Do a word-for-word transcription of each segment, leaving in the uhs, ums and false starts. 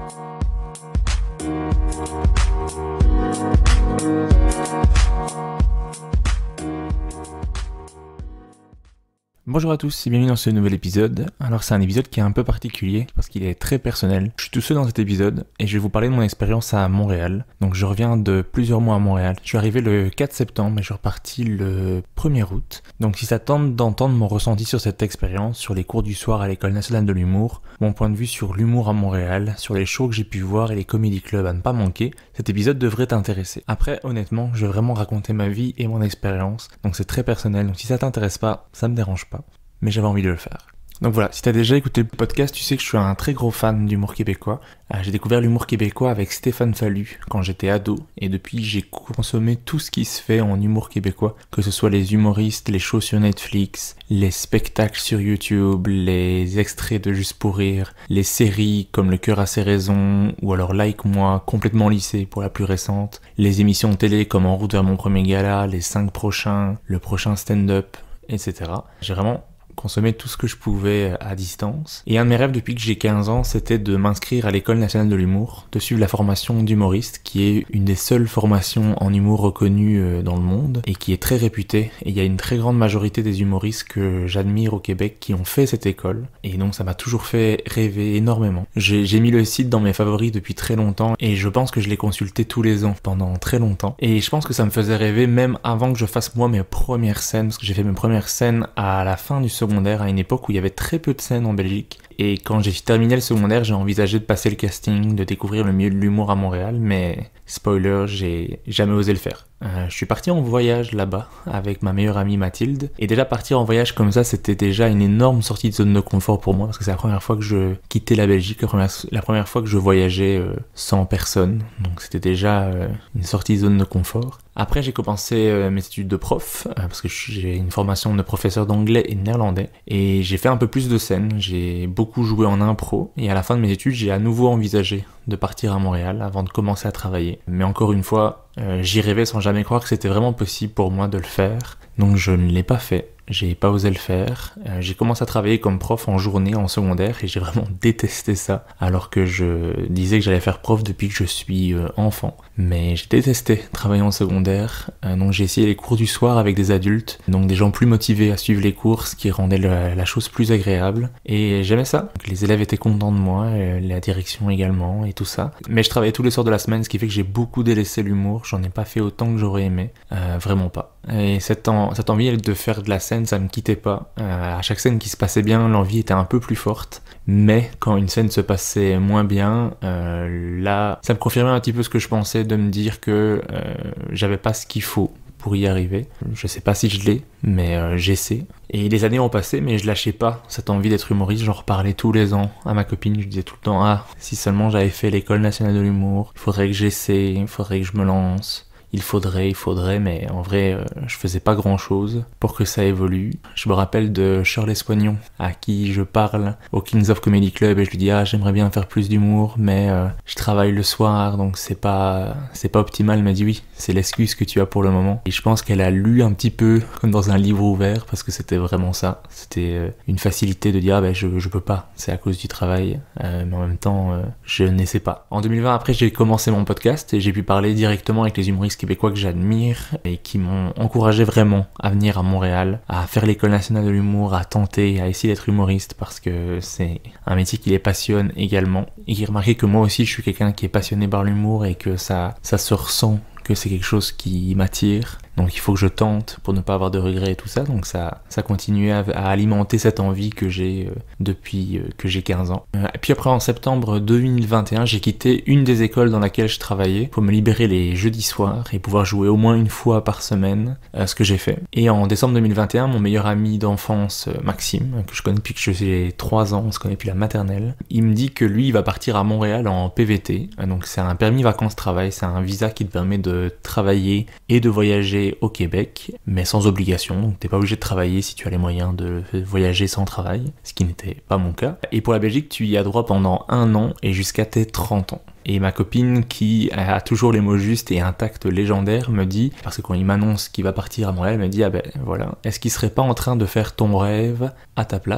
Bonjour à tous et bienvenue dans ce nouvel épisode. Alors c'est un épisode qui est un peu particulier parce qu'il est très personnel. Je suis tout seul dans cet épisode et je vais vous parler de mon expérience à Montréal. Donc je reviens de plusieurs mois à Montréal. Je suis arrivé le quatre septembre et je suis reparti le premier août. Donc si ça tente d'entendre mon ressenti sur cette expérience, sur les cours du soir à l'École nationale de l'humour, mon point de vue sur l'humour à Montréal, sur les shows que j'ai pu voir et les comedy clubs à ne pas manquer, cet épisode devrait t'intéresser. Après honnêtement, je vais vraiment raconter ma vie et mon expérience. Donc c'est très personnel, donc si ça t'intéresse pas, ça me dérange pas. Mais j'avais envie de le faire. Donc voilà, si t'as déjà écouté le podcast, tu sais que je suis un très gros fan d'humour québécois. Euh, j'ai découvert l'humour québécois avec Stéphane Fallu quand j'étais ado, et depuis j'ai consommé tout ce qui se fait en humour québécois, que ce soit les humoristes, les shows sur Netflix, les spectacles sur YouTube, les extraits de Juste pour rire, les séries comme Le Cœur a ses raisons, ou alors Like Moi, complètement lissé pour la plus récente, les émissions de télé comme En route vers mon premier gala, les cinq prochains, le prochain stand-up, et cetera. J'ai vraiment consommer tout ce que je pouvais à distance. Et un de mes rêves depuis que j'ai quinze ans, c'était de m'inscrire à l'École nationale de l'humour, de suivre la formation d'humoriste, qui est une des seules formations en humour reconnues dans le monde, et qui est très réputée. Et il y a une très grande majorité des humoristes que j'admire au Québec qui ont fait cette école, et donc ça m'a toujours fait rêver énormément. J'ai, j'ai mis le site dans mes favoris depuis très longtemps, et je pense que je l'ai consulté tous les ans, pendant très longtemps. Et je pense que ça me faisait rêver même avant que je fasse moi mes premières scènes, parce que j'ai fait mes premières scènes à la fin du secondaire, à une époque où il y avait très peu de scènes en Belgique. Et quand j'ai terminé le secondaire, j'ai envisagé de passer le casting, de découvrir le milieu de l'humour à Montréal, mais spoiler, j'ai jamais osé le faire. Euh, je suis parti en voyage là-bas avec ma meilleure amie Mathilde, et déjà partir en voyage comme ça, c'était déjà une énorme sortie de zone de confort pour moi, parce que c'est la première fois que je quittais la Belgique, la première, la première fois que je voyageais euh, sans personne, donc c'était déjà euh, une sortie de zone de confort. Après, j'ai commencé euh, mes études de prof, euh, parce que j'ai une formation de professeur d'anglais et de néerlandais, et j'ai fait un peu plus de scènes, j'ai beaucoup joué en impro, et à la fin de mes études, j'ai à nouveau envisagé de partir à Montréal avant de commencer à travailler. Mais encore une fois, euh, j'y rêvais sans jamais croire que c'était vraiment possible pour moi de le faire, donc je ne l'ai pas fait. J'ai pas osé le faire. Euh, j'ai commencé à travailler comme prof en journée en secondaire et j'ai vraiment détesté ça, alors que je disais que j'allais faire prof depuis que je suis euh, enfant. Mais j'ai détesté travailler en secondaire, euh, donc j'ai essayé les cours du soir avec des adultes, donc des gens plus motivés à suivre les cours, ce qui rendait le, la chose plus agréable. Et j'aimais ça. Donc, les élèves étaient contents de moi, euh, la direction également et tout ça. Mais je travaillais tous les soirs de la semaine, ce qui fait que j'ai beaucoup délaissé l'humour. J'en ai pas fait autant que j'aurais aimé, euh, vraiment pas. Et cette, en, cette envie de faire de la scène, ça me quittait pas. Euh, à chaque scène qui se passait bien, l'envie était un peu plus forte. Mais quand une scène se passait moins bien, euh, là, ça me confirmait un petit peu ce que je pensais, de me dire que euh, j'avais pas ce qu'il faut pour y arriver. Je sais pas si je l'ai, mais euh, j'essaie. Et les années ont passé, mais je lâchais pas cette envie d'être humoriste. J'en reparlais tous les ans à ma copine. Je disais tout le temps, ah, si seulement j'avais fait l'École nationale de l'humour, il faudrait que j'essaie, il faudrait que je me lance. Il faudrait, il faudrait, mais en vrai, euh, je faisais pas grand chose pour que ça évolue. Je me rappelle de Shirley Soignon, à qui je parle au Kings of Comedy Club, et je lui dis, ah, j'aimerais bien faire plus d'humour, mais euh, je travaille le soir, donc c'est pas, c'est pas optimal. Elle m'a dit, oui, c'est l'excuse que tu as pour le moment. Et je pense qu'elle a lu un petit peu comme dans un livre ouvert, parce que c'était vraiment ça. C'était euh, une facilité de dire, ah, ben, je, je peux pas, c'est à cause du travail, euh, mais en même temps, euh, je n'essaie pas. En deux mille vingt, après, j'ai commencé mon podcast, et j'ai pu parler directement avec les humoristes québécois que j'admire et qui m'ont encouragé vraiment à venir à Montréal, à faire l'École nationale de l'humour, à tenter, à essayer d'être humoriste, parce que c'est un métier qui les passionne également, et qui remarquait que moi aussi je suis quelqu'un qui est passionné par l'humour et que ça, ça se ressent, que c'est quelque chose qui m'attire. Donc il faut que je tente pour ne pas avoir de regrets et tout ça. Donc ça, ça continuait à, à alimenter cette envie que j'ai euh, depuis euh, que j'ai quinze ans. Euh, et puis après, en septembre deux mille vingt et un, j'ai quitté une des écoles dans laquelle je travaillais pour me libérer les jeudis soirs et pouvoir jouer au moins une fois par semaine, euh, ce que j'ai fait. Et en décembre deux mille vingt et un, mon meilleur ami d'enfance, euh, Maxime, que je connais depuis que j'ai trois ans, on se connaît depuis la maternelle, il me dit que lui, il va partir à Montréal en P V T. Euh, donc c'est un permis vacances-travail, c'est un visa qui te permet de travailler et de voyager au Québec, mais sans obligation, donc t'es pas obligé de travailler si tu as les moyens de voyager sans travail, ce qui n'était pas mon cas. Et pour la Belgique, tu y as droit pendant un an et jusqu'à tes trente ans. Et ma copine, qui a toujours les mots justes et un tact légendaire, me dit, parce que quand il m'annonce qu'il va partir à Montréal, elle me dit, ah ben voilà, est-ce qu'il serait pas en train de faire ton rêve à ta place ?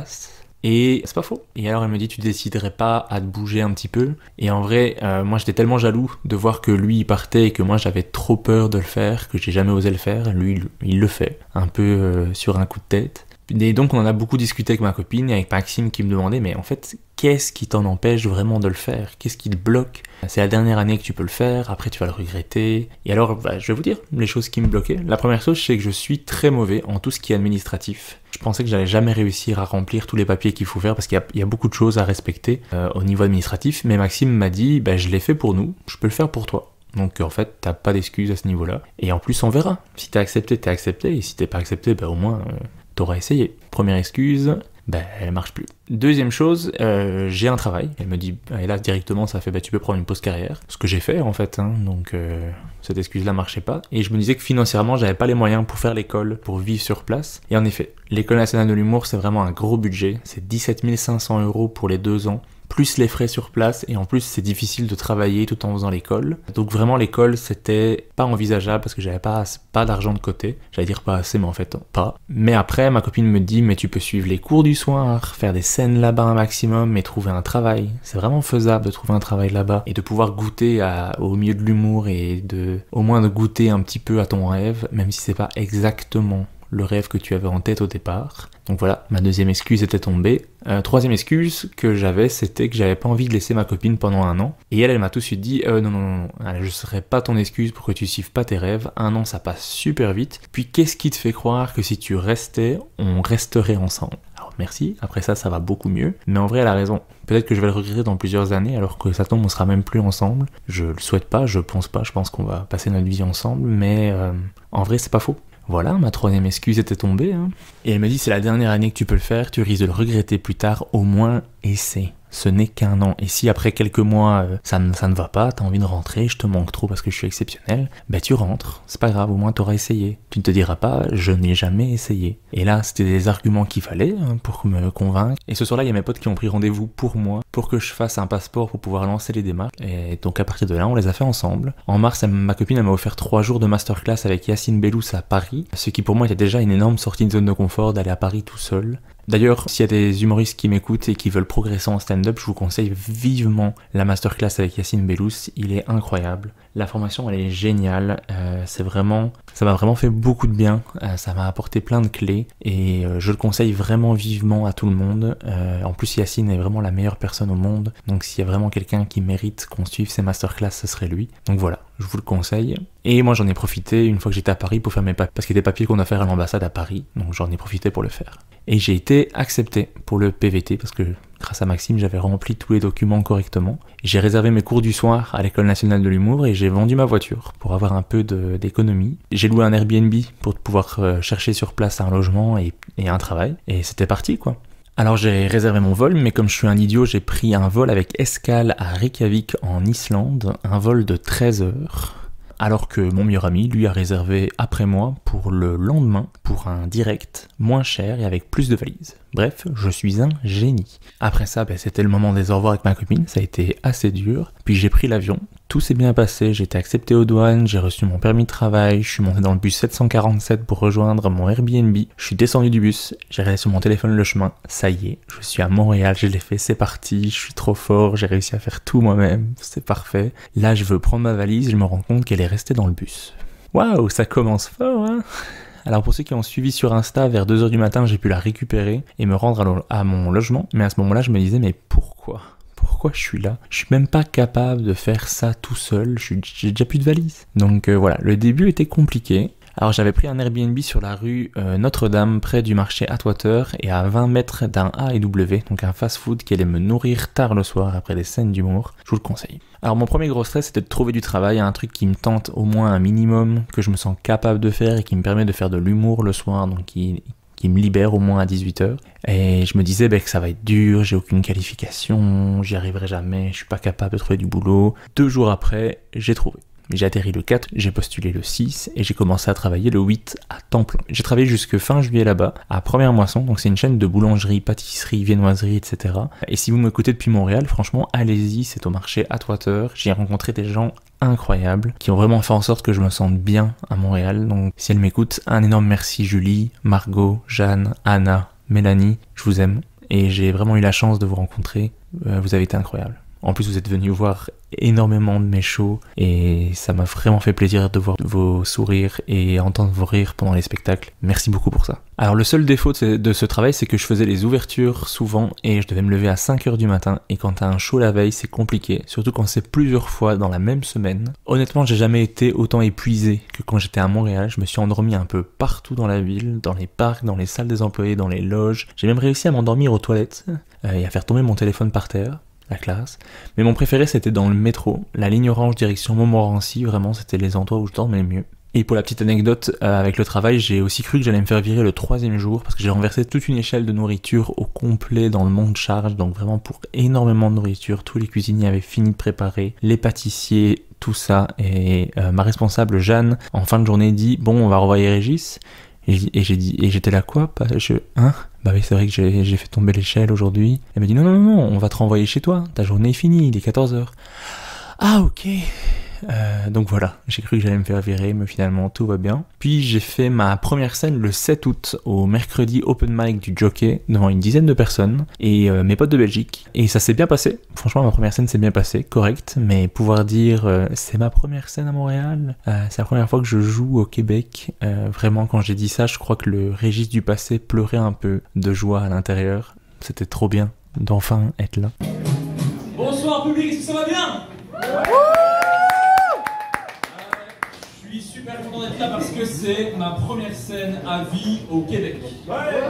Et c'est pas faux. Et alors elle me dit, tu déciderais pas à te bouger un petit peu? Et en vrai, euh, moi j'étais tellement jaloux de voir que lui il partait et que moi j'avais trop peur de le faire, que j'ai jamais osé le faire. Lui il, il le fait, un peu euh, sur un coup de tête. Et donc on en a beaucoup discuté avec ma copine et avec Maxime qui me demandait, mais en fait, qu'est-ce qui t'en empêche vraiment de le faire? Qu'est-ce qui te bloque? C'est la dernière année que tu peux le faire, après tu vas le regretter. Et alors, bah, je vais vous dire les choses qui me bloquaient. La première chose, c'est que je suis très mauvais en tout ce qui est administratif. Je pensais que j'allais jamais réussir à remplir tous les papiers qu'il faut faire parce qu'il y, y a beaucoup de choses à respecter euh, au niveau administratif. Mais Maxime m'a dit, bah, je l'ai fait pour nous, je peux le faire pour toi. Donc en fait, t'as pas d'excuses à ce niveau-là. Et en plus, on verra. Si t'as accepté, t'es accepté. Et si t'es pas accepté, bah, au moins... Euh, t'auras essayé. Première excuse, ben elle marche plus. Deuxième chose, euh, j'ai un travail. Elle me dit, et là directement ça fait, bah tu peux prendre une pause carrière. Ce que j'ai fait en fait, hein, donc euh, cette excuse-là marchait pas. Et je me disais que financièrement j'avais pas les moyens pour faire l'école, pour vivre sur place. Et en effet, l'École nationale de l'humour c'est vraiment un gros budget. C'est dix-sept mille cinq cents euros pour les deux ans. Plus les frais sur place, et en plus c'est difficile de travailler tout en faisant l'école. Donc vraiment l'école c'était pas envisageable parce que j'avais pas, pas d'argent de côté. J'allais dire pas assez mais en fait pas. Mais après ma copine me dit mais tu peux suivre les cours du soir, faire des scènes là-bas un maximum et trouver un travail. C'est vraiment faisable de trouver un travail là-bas et de pouvoir goûter à, au milieu de l'humour et de au moins de goûter un petit peu à ton rêve, même si c'est pas exactement le rêve que tu avais en tête au départ. Donc voilà, ma deuxième excuse était tombée. Euh, troisième excuse que j'avais, c'était que j'avais pas envie de laisser ma copine pendant un an. Et elle, elle m'a tout de suite dit, euh, non, non, non, non, je serai pas ton excuse pour que tu suives pas tes rêves. Un an, ça passe super vite. Puis qu'est-ce qui te fait croire que si tu restais, on resterait ensemble? Alors merci, après ça, ça va beaucoup mieux. Mais en vrai, elle a raison. Peut-être que je vais le regretter dans plusieurs années, alors que ça tombe, on sera même plus ensemble. Je le souhaite pas, je pense pas, je pense qu'on va passer notre vie ensemble. Mais euh, en vrai, c'est pas faux. Voilà, ma troisième excuse était tombée. Hein. Et elle me dit, c'est la dernière année que tu peux le faire, tu risques de le regretter plus tard, au moins essaie. Ce n'est qu'un an. Et si après quelques mois, euh, ça, ne, ça ne va pas, t'as envie de rentrer, je te manque trop parce que je suis exceptionnel, ben tu rentres. C'est pas grave, au moins t'auras essayé. Tu ne te diras pas, je n'ai jamais essayé. Et là, c'était des arguments qu'il fallait hein, pour me convaincre. Et ce soir-là, il y a mes potes qui ont pris rendez-vous pour moi, pour que je fasse un passeport pour pouvoir lancer les démarches. Et donc à partir de là, on les a fait ensemble. En mars, elle, ma copine, elle m'a offert trois jours de masterclass avec Yacine Bellous à Paris, ce qui pour moi était déjà une énorme sortie de zone de confort d'aller à Paris tout seul. D'ailleurs, s'il y a des humoristes qui m'écoutent et qui veulent progresser en stand-up, je vous conseille vivement la masterclass avec Yacine Bellous. Il est incroyable. La formation, elle est géniale. Euh, c'est vraiment, ça m'a vraiment fait beaucoup de bien. Euh, ça m'a apporté plein de clés et euh, je le conseille vraiment vivement à tout le monde. Euh, en plus, Yacine est vraiment la meilleure personne au monde. Donc, s'il y a vraiment quelqu'un qui mérite qu'on suive ses masterclass, ce serait lui. Donc voilà, je vous le conseille. Et moi, j'en ai profité une fois que j'étais à Paris pour faire mes papiers, parce qu'il y a des papiers qu'on a fait à l'ambassade à Paris. Donc, j'en ai profité pour le faire. Et j'ai été accepté pour le P V T parce que grâce à Maxime, j'avais rempli tous les documents correctement. J'ai réservé mes cours du soir à l'École nationale de l'humour et j'ai vendu ma voiture pour avoir un peu de, d'économie. J'ai loué un Airbnb pour pouvoir euh, chercher sur place un logement et, et un travail. Et c'était parti quoi. Alors j'ai réservé mon vol, mais comme je suis un idiot, j'ai pris un vol avec escale à Reykjavik en Islande, un vol de treize heures. Alors que mon meilleur ami, lui, a réservé après moi pour le lendemain, pour un direct moins cher et avec plus de valises. Bref, je suis un génie. Après ça, ben, c'était le moment des au revoir avec ma copine, ça a été assez dur. Puis j'ai pris l'avion, tout s'est bien passé, j'ai été accepté aux douanes, j'ai reçu mon permis de travail, je suis monté dans le bus sept cent quarante-sept pour rejoindre mon Airbnb, je suis descendu du bus, j'ai regardé sur mon téléphone le chemin, ça y est, je suis à Montréal, je l'ai fait, c'est parti, je suis trop fort, j'ai réussi à faire tout moi-même, c'est parfait. Là, je veux prendre ma valise, je me rends compte qu'elle est restée dans le bus. Waouh, ça commence fort, hein? Alors pour ceux qui ont suivi sur Insta, vers deux heures du matin, j'ai pu la récupérer et me rendre à, lo- à mon logement. Mais à ce moment-là, je me disais, mais pourquoi ? Pourquoi je suis là ? Je suis même pas capable de faire ça tout seul, je suis, j'ai déjà plus de valise. Donc euh, voilà, le début était compliqué. Alors j'avais pris un Airbnb sur la rue euh, Notre-Dame, près du marché Atwater, et à vingt mètres d'un A et W, donc un fast-food qui allait me nourrir tard le soir après des scènes d'humour. Je vous le conseille. Alors mon premier gros stress, c'était de trouver du travail, un truc qui me tente au moins un minimum, que je me sens capable de faire et qui me permet de faire de l'humour le soir, donc qui, qui me libère au moins à dix-huit heures. Et je me disais bah, que ça va être dur, j'ai aucune qualification, j'y arriverai jamais, je suis pas capable de trouver du boulot. Deux jours après, j'ai trouvé. J'ai atterri le quatre, j'ai postulé le six et j'ai commencé à travailler le huit à temps plein. J'ai travaillé jusque fin juillet là-bas, à Première Moisson, donc c'est une chaîne de boulangerie, pâtisserie, viennoiserie, et cetera. Et si vous m'écoutez depuis Montréal, franchement, allez-y, c'est au marché Atwater. J'ai rencontré des gens incroyables qui ont vraiment fait en sorte que je me sente bien à Montréal. Donc si elles m'écoutent, un énorme merci Julie, Margot, Jeanne, Anna, Mélanie, je vous aime. et j'ai vraiment eu la chance de vous rencontrer. Euh, vous avez été incroyables. En plus, vous êtes venus voir énormément de mes shows et ça m'a vraiment fait plaisir de voir vos sourires et entendre vos rires pendant les spectacles. Merci beaucoup pour ça. Alors le seul défaut de ce, de ce travail, c'est que je faisais les ouvertures souvent et je devais me lever à cinq heures du matin, et quand t'as un show la veille, c'est compliqué, surtout quand c'est plusieurs fois dans la même semaine. Honnêtement, j'ai jamais été autant épuisé que quand j'étais à Montréal. Je me suis endormi un peu partout dans la ville, dans les parcs, dans les salles des employés, dans les loges. J'ai même réussi à m'endormir aux toilettes euh, et à faire tomber mon téléphone par terre. La classe. Mais mon préféré, c'était dans le métro, la ligne orange direction Montmorency. Vraiment, c'était les endroits où je dormais le mieux. Et pour la petite anecdote, euh, avec le travail, j'ai aussi cru que j'allais me faire virer le troisième jour parce que j'ai renversé toute une échelle de nourriture au complet dans le monte charge, donc vraiment pour énormément de nourriture. Tous les cuisiniers avaient fini de préparer, les pâtissiers, tout ça. Et euh, ma responsable Jeanne, en fin de journée, dit « Bon, on va renvoyer Régis ». Et j'ai dit, et j'étais là quoi bah, je, hein Bah oui, c'est vrai que j'ai, j'ai fait tomber l'échelle aujourd'hui. Elle m'a dit non, non, non, non, on va te renvoyer chez toi. Ta journée est finie, il est quatorze heures. Ah, ok. Euh, donc voilà, j'ai cru que j'allais me faire virer, mais finalement tout va bien. Puis j'ai fait ma première scène le sept août au mercredi open mic du Jockey devant une dizaine de personnes et euh, mes potes de Belgique. Et ça s'est bien passé. Franchement, ma première scène s'est bien passée, correct. Mais pouvoir dire euh, c'est ma première scène à Montréal, euh, c'est la première fois que je joue au Québec. Euh, vraiment, quand j'ai dit ça, je crois que le Régis du passé pleurait un peu de joie à l'intérieur. C'était trop bien d'enfin être là. Bonsoir public, est-ce que ça va bien? Je suis super content d'être là parce que c'est ma première scène à vie au Québec. Ouais.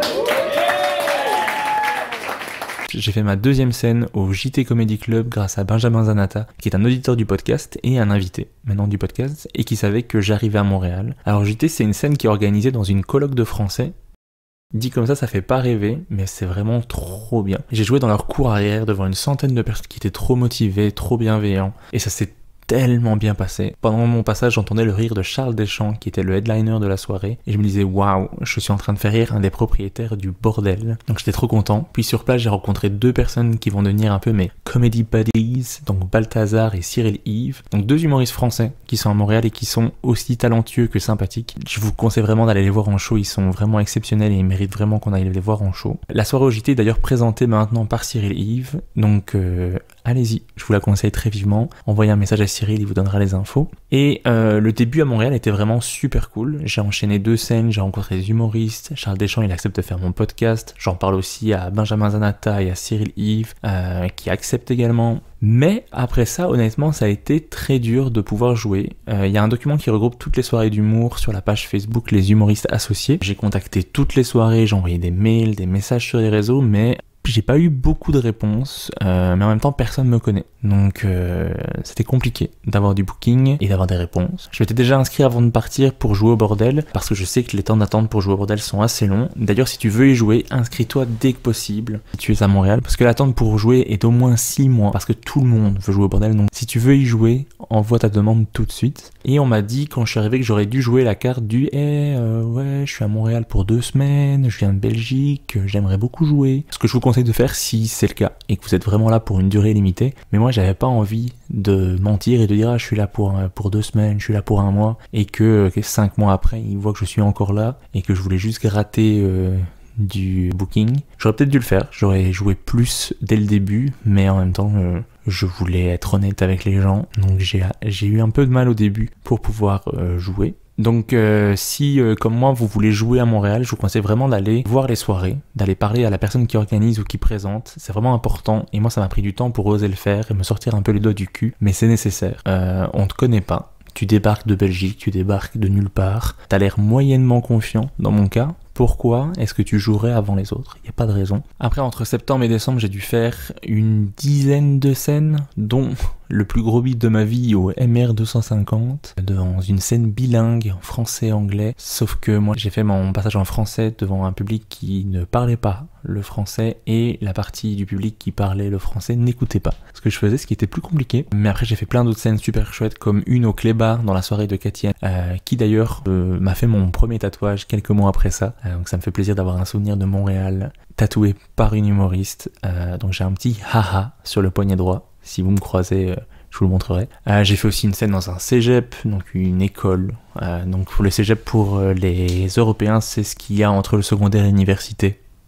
J'ai fait ma deuxième scène au J T Comedy Club grâce à Benjamin Zanata, qui est un auditeur du podcast et un invité maintenant du podcast, et qui savait que j'arrivais à Montréal. Alors J T, c'est une scène qui est organisée dans une colloque de français. Dit comme ça, ça fait pas rêver, mais c'est vraiment trop bien. J'ai joué dans leur cour arrière devant une centaine de personnes qui étaient trop motivées, trop bienveillants, et ça s'est tellement bien passé. Pendant mon passage, j'entendais le rire de Charles Deschamps, qui était le headliner de la soirée, et je me disais waouh, je suis en train de faire rire un des propriétaires du bordel. Donc j'étais trop content. Puis sur place, j'ai rencontré deux personnes qui vont devenir un peu mes comedy buddies, donc Balthazar et Cyril Yves, donc deux humoristes français qui sont à Montréal et qui sont aussi talentueux que sympathiques. Je vous conseille vraiment d'aller les voir en show, ils sont vraiment exceptionnels et ils méritent vraiment qu'on aille les voir en show. La soirée au J T est d'ailleurs présentée maintenant par Cyril Yves, donc euh, allez-y, je vous la conseille très vivement. Envoyez un message à Cyril, il vous donnera les infos. Et euh, le début à Montréal était vraiment super cool. J'ai enchaîné deux scènes, j'ai rencontré des humoristes. Charles Deschamps, il accepte de faire mon podcast. J'en parle aussi à Benjamin Zanata et à Cyril Yves, euh, qui acceptent également. Mais après ça, honnêtement, ça a été très dur de pouvoir jouer. Il euh, y a un document qui regroupe toutes les soirées d'humour sur la page Facebook Les Humoristes Associés. J'ai contacté toutes les soirées, j'ai envoyé des mails, des messages sur les réseaux, mais j'ai pas eu beaucoup de réponses, euh, mais en même temps personne me connaît. Donc euh, c'était compliqué d'avoir du booking et d'avoir des réponses. Je m'étais déjà inscrit avant de partir pour jouer au bordel, parce que je sais que les temps d'attente pour jouer au bordel sont assez longs. D'ailleurs, si tu veux y jouer, inscris-toi dès que possible si tu es à Montréal, parce que l'attente pour jouer est d'au moins six mois, parce que tout le monde veut jouer au bordel. Donc si tu veux y jouer, envoie ta demande tout de suite. Et on m'a dit quand je suis arrivé que j'aurais dû jouer la carte du hey, « euh, ouais, je suis à Montréal pour deux semaines, je viens de Belgique, j'aimerais beaucoup jouer ». Ce que je vous conseille de faire si c'est le cas et que vous êtes vraiment là pour une durée limitée. Mais moi, j'avais pas envie de mentir et de dire ah, je suis là pour, pour deux semaines, je suis là pour un mois, et que, que cinq mois après, ils voient que je suis encore là et que je voulais juste gratter euh, du booking. J'aurais peut-être dû le faire, j'aurais joué plus dès le début, mais en même temps, euh, je voulais être honnête avec les gens, donc j'ai, j'ai eu un peu de mal au début pour pouvoir euh, jouer. Donc euh, si euh, comme moi vous voulez jouer à Montréal, je vous conseille vraiment d'aller voir les soirées, d'aller parler à la personne qui organise ou qui présente, c'est vraiment important. Et moi ça m'a pris du temps pour oser le faire et me sortir un peu les doigts du cul, mais c'est nécessaire. Euh, on te connaît pas, tu débarques de Belgique, tu débarques de nulle part, t'as l'air moyennement confiant dans mon cas. Pourquoi est-ce que tu jouerais avant les autres? Il n'y a pas de raison. Après, entre septembre et décembre, j'ai dû faire une dizaine de scènes, dont le plus gros beat de ma vie au M R deux cent cinquante, dans une scène bilingue, en français et anglais. Sauf que moi, j'ai fait mon passage en français devant un public qui ne parlait pas le français, et la partie du public qui parlait le français n'écoutait pas ce que je faisais, ce qui était plus compliqué. Mais après, j'ai fait plein d'autres scènes super chouettes, comme une au Clébar dans la soirée de Katia, euh, qui d'ailleurs euh, m'a fait mon premier tatouage quelques mois après ça. Donc ça me fait plaisir d'avoir un souvenir de Montréal tatoué par une humoriste. Euh, donc j'ai un petit haha sur le poignet droit. Si vous me croisez, euh, je vous le montrerai. Euh, j'ai fait aussi une scène dans un cégep, donc une école. Euh, donc pour le cégep, pour euh, les Européens, c'est ce qu'il y a entre le secondaire et l'université,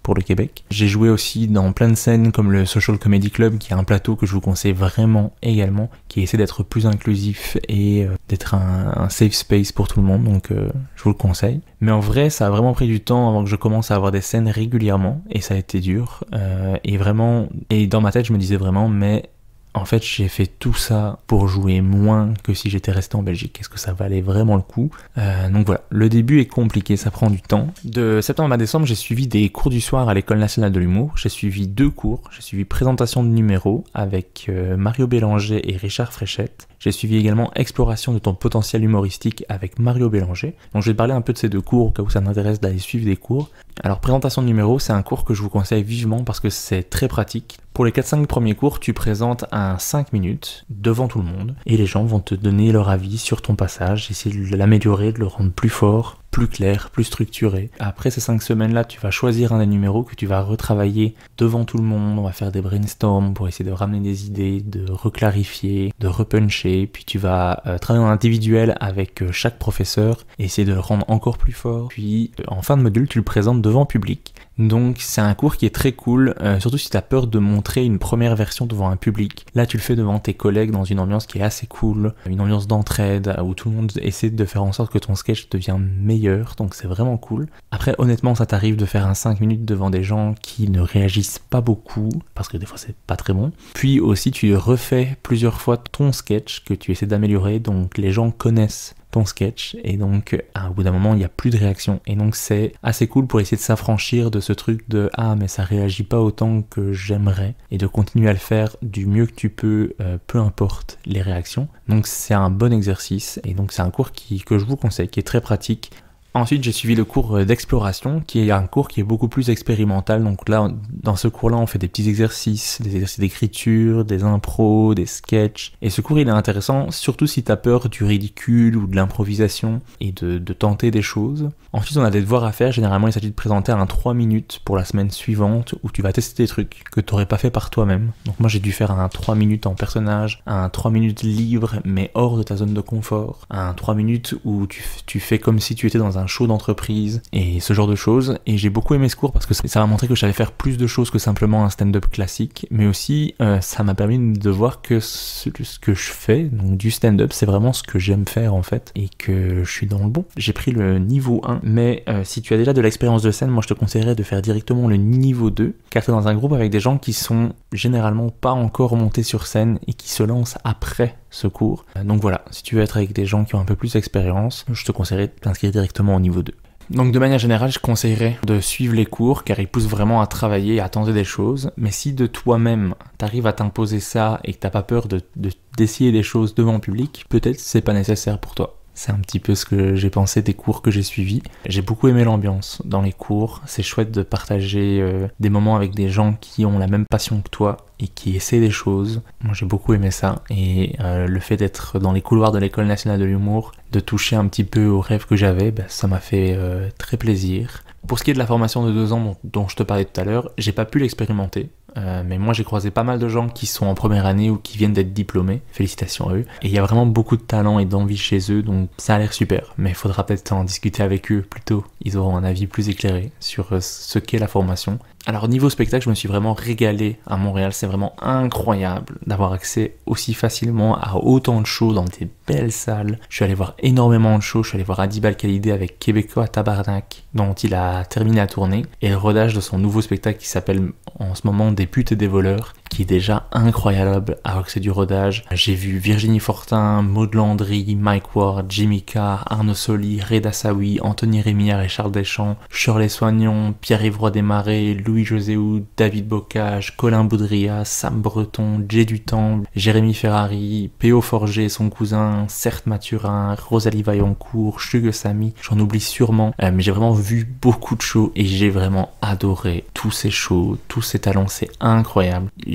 pour le Québec. J'ai joué aussi dans plein de scènes comme le Social Comedy Club, qui est un plateau que je vous conseille vraiment également, qui essaie d'être plus inclusif et euh, d'être un, un safe space pour tout le monde, donc euh, je vous le conseille. Mais en vrai, ça a vraiment pris du temps avant que je commence à avoir des scènes régulièrement, et ça a été dur. Euh, et vraiment, et dans ma tête, je me disais vraiment, mais en fait, j'ai fait tout ça pour jouer moins que si j'étais resté en Belgique. Est-ce que ça valait vraiment le coup? euh, Donc voilà, le début est compliqué, ça prend du temps. De septembre à décembre, j'ai suivi des cours du soir à l'École nationale de l'humour. J'ai suivi deux cours. J'ai suivi présentation de numéros avec euh, Mario Bélanger et Richard Fréchette. J'ai suivi également exploration de ton potentiel humoristique avec Mario Bélanger. Donc je vais te parler un peu de ces deux cours au cas où ça m'intéresse d'aller suivre des cours. Alors présentation de numéros, c'est un cours que je vous conseille vivement parce que c'est très pratique. Pour les quatre cinq premiers cours, tu présentes un cinq minutes devant tout le monde et les gens vont te donner leur avis sur ton passage, essayer de l'améliorer, de le rendre plus fort, plus clair, plus structuré. Après ces cinq semaines-là, tu vas choisir un des numéros que tu vas retravailler devant tout le monde. On va faire des brainstorms pour essayer de ramener des idées, de reclarifier, de repuncher. Puis tu vas euh, travailler en individuel avec euh, chaque professeur et essayer de le rendre encore plus fort. Puis euh, en fin de module, tu le présentes devant public. Donc c'est un cours qui est très cool, euh, surtout si tu as peur de montrer une première version devant un public. Là tu le fais devant tes collègues dans une ambiance qui est assez cool, une ambiance d'entraide où tout le monde essaie de faire en sorte que ton sketch devienne meilleur, donc c'est vraiment cool. Après honnêtement ça t'arrive de faire un cinq minutes devant des gens qui ne réagissent pas beaucoup, parce que des fois c'est pas très bon. Puis aussi tu refais plusieurs fois ton sketch que tu essaies d'améliorer, donc les gens connaissent ton sketch et donc à, au bout d'un moment il n'y a plus de réaction et donc c'est assez cool pour essayer de s'affranchir de ce truc de ah mais ça réagit pas autant que j'aimerais et de continuer à le faire du mieux que tu peux, euh, peu importe les réactions. Donc c'est un bon exercice et donc c'est un cours qui, que je vous conseille, qui est très pratique. Ensuite, j'ai suivi le cours d'exploration, qui est un cours qui est beaucoup plus expérimental. Donc là, dans ce cours-là, on fait des petits exercices, des exercices d'écriture, des impros, des sketchs. Et ce cours, il est intéressant, surtout si t'as peur du ridicule ou de l'improvisation et de, de tenter des choses. Ensuite, on a des devoirs à faire. Généralement, il s'agit de présenter un trois minutes pour la semaine suivante où tu vas tester des trucs que t'aurais pas fait par toi-même. Donc moi, j'ai dû faire un trois minutes en personnage, un trois minutes libre, mais hors de ta zone de confort, un trois minutes où tu, tu fais comme si tu étais dans un show d'entreprise et ce genre de choses. Et j'ai beaucoup aimé ce cours parce que ça m'a montré que je savais faire plus de choses que simplement un stand-up classique, mais aussi euh, ça m'a permis de voir que ce, ce que je fais, donc du stand-up, c'est vraiment ce que j'aime faire en fait et que je suis dans le bon. J'ai pris le niveau un, mais euh, si tu as déjà de l'expérience de scène, moi je te conseillerais de faire directement le niveau deux, car tu es dans un groupe avec des gens qui sont généralement pas encore montés sur scène et qui se lancent après ce cours. Donc voilà, si tu veux être avec des gens qui ont un peu plus d'expérience, je te conseillerais de t'inscrire directement au niveau deux. Donc de manière générale, je conseillerais de suivre les cours car ils poussent vraiment à travailler et à tenter des choses. Mais si de toi-même, t'arrives à t'imposer ça et que t'as pas peur de, de, d'essayer des choses devant le public, peut-être c'est pas nécessaire pour toi. C'est un petit peu ce que j'ai pensé des cours que j'ai suivis. J'ai beaucoup aimé l'ambiance dans les cours. C'est chouette de partager euh, des moments avec des gens qui ont la même passion que toi et qui essaient des choses. Moi j'ai beaucoup aimé ça et euh, le fait d'être dans les couloirs de l'École nationale de l'humour, de toucher un petit peu aux rêves que j'avais, bah, ça m'a fait euh, très plaisir. Pour ce qui est de la formation de deux ans dont, dont je te parlais tout à l'heure, j'ai pas pu l'expérimenter. Euh, mais moi j'ai croisé pas mal de gens qui sont en première année ou qui viennent d'être diplômés, félicitations à eux, et il y a vraiment beaucoup de talent et d'envie chez eux, donc ça a l'air super, mais il faudra peut-être en discuter avec eux plus tôt, ils auront un avis plus éclairé sur euh, ce qu'est la formation. Alors niveau spectacle, je me suis vraiment régalé à Montréal, c'est vraiment incroyable d'avoir accès aussi facilement à autant de shows dans des belles salles. Je suis allé voir énormément de shows, je suis allé voir Adib Al-Khalidé avec Québécois Tabarnak, dont il a terminé la tournée, et le rodage de son nouveau spectacle qui s'appelle en ce moment Des putes et des voleurs, qui est déjà incroyable alors que c'est du rodage. J'ai vu Virginie Fortin, Maud Landry, Mike Ward, Jimmy Carr, Arnaud Soli, Reda Saoui, Anthony Rémillard et Charles Deschamps, Shirley Soignon, Pierre-Yves Roy Desmarais, Louis-José Houd, David Bocage, Colin Boudria, Sam Breton, Jay Dutemps, Jérémy Ferrari, P O Forger et son cousin, Certes Mathurin, Rosalie Vaillancourt, Sugar Sammy, j'en oublie sûrement, euh, mais j'ai vraiment vu beaucoup de shows et j'ai vraiment adoré tous ces shows, tous ces talents, c'est incroyable.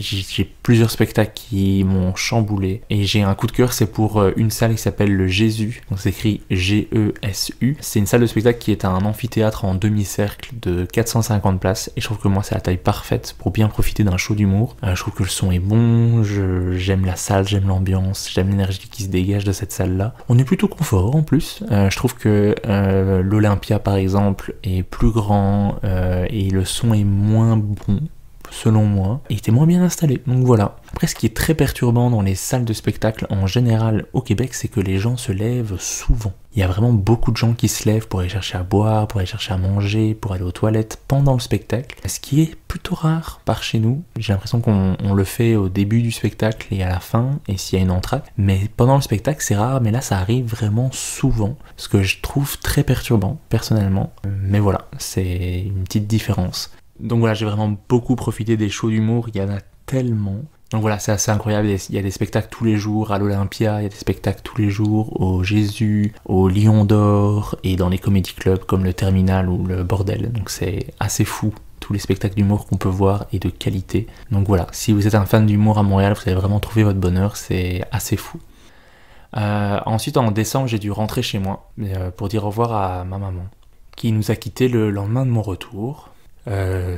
j'ai plusieurs spectacles qui m'ont chamboulé. Et j'ai un coup de cœur, c'est pour une salle qui s'appelle le Jésus. Donc c'est écrit G E S U. C'est une salle de spectacle qui est un amphithéâtre en demi-cercle de quatre cent cinquante places. Et je trouve que moi c'est la taille parfaite pour bien profiter d'un show d'humour. Euh, je trouve que le son est bon, j'aime la salle, j'aime l'ambiance, j'aime l'énergie qui se dégage de cette salle-là. On est plutôt confort en plus. Euh, je trouve que euh, l'Olympia par exemple est plus grand euh, et le son est moins bon. Selon moi, il était moins bien installé, donc voilà. Après, ce qui est très perturbant dans les salles de spectacle en général au Québec, c'est que les gens se lèvent souvent. Il y a vraiment beaucoup de gens qui se lèvent pour aller chercher à boire, pour aller chercher à manger, pour aller aux toilettes pendant le spectacle, ce qui est plutôt rare par chez nous. J'ai l'impression qu'on on le fait au début du spectacle et à la fin, et s'il y a une entracte, mais pendant le spectacle, c'est rare, mais là, ça arrive vraiment souvent, ce que je trouve très perturbant, personnellement. Mais voilà, c'est une petite différence. Donc voilà, j'ai vraiment beaucoup profité des shows d'humour, il y en a tellement. Donc voilà, c'est assez incroyable, il y a des spectacles tous les jours à l'Olympia, il y a des spectacles tous les jours au Jésus, au Lion d'Or et dans les comédie clubs comme le Terminal ou le Bordel. Donc c'est assez fou, tous les spectacles d'humour qu'on peut voir et de qualité. Donc voilà, si vous êtes un fan d'humour à Montréal, vous allez vraiment trouver votre bonheur, c'est assez fou. Euh, ensuite en décembre, j'ai dû rentrer chez moi euh, pour dire au revoir à ma maman, qui nous a quittés le lendemain de mon retour. Euh,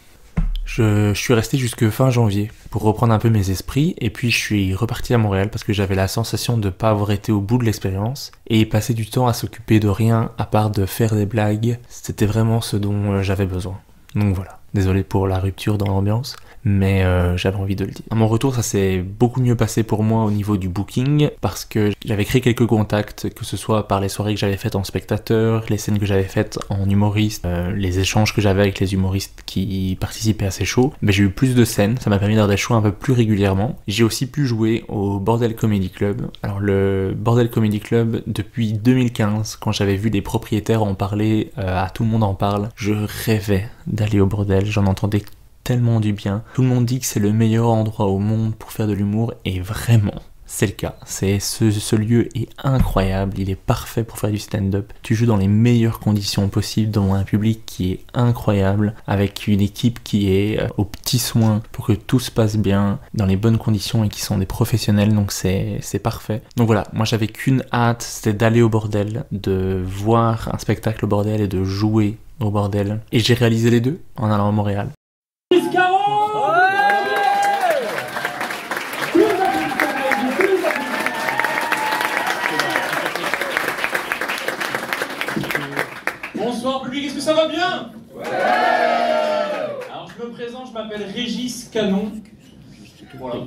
je, je suis resté jusque fin janvier pour reprendre un peu mes esprits et puis je suis reparti à Montréal parce que j'avais la sensation de ne pas avoir été au bout de l'expérience et passer du temps à s'occuper de rien à part de faire des blagues, c'était vraiment ce dont j'avais besoin. Donc voilà, désolé pour la rupture dans l'ambiance, mais euh, j'avais envie de le dire. À mon retour, ça s'est beaucoup mieux passé pour moi au niveau du booking, parce que j'avais créé quelques contacts, que ce soit par les soirées que j'avais faites en spectateur, les scènes que j'avais faites en humoriste, euh, les échanges que j'avais avec les humoristes qui participaient à ces shows. Mais j'ai eu plus de scènes, ça m'a permis d'avoir des shows un peu plus régulièrement. J'ai aussi pu jouer au Bordel Comedy Club. Alors le Bordel Comedy Club, depuis deux mille quinze, quand j'avais vu les propriétaires en parler, euh, à Tout le monde en parle, je rêvais d'aller au bordel, j'en entendais tellement du bien. Tout le monde dit que c'est le meilleur endroit au monde pour faire de l'humour et vraiment, c'est le cas. C'est, ce, ce lieu est incroyable, il est parfait pour faire du stand-up. Tu joues dans les meilleures conditions possibles, devant un public qui est incroyable, avec une équipe qui est euh, aux petits soins pour que tout se passe bien, dans les bonnes conditions et qui sont des professionnels, donc c'est, c'est parfait. Donc voilà, moi j'avais qu'une hâte, c'était d'aller au bordel, de voir un spectacle au bordel et de jouer au bordel. Et j'ai réalisé les deux en allant à Montréal. Bonsoir public, est-ce que ça va bien? Ouais. Alors je me présente, je m'appelle Régis Canon. Voilà.